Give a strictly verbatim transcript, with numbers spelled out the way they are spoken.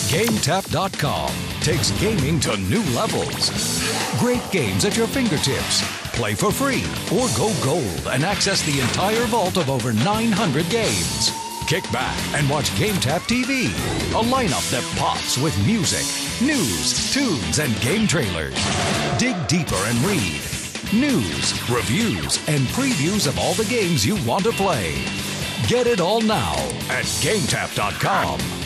Game Tap dot com takes gaming to new levels. Great games at your fingertips. Play for free or go gold and access the entire vault of over nine hundred games. Kick back and watch Game Tap T V, a lineup that pops with music, news, tunes, and game trailers. Dig deeper and read news, reviews, and previews of all the games you want to play. Get it all now at Game Tap dot com.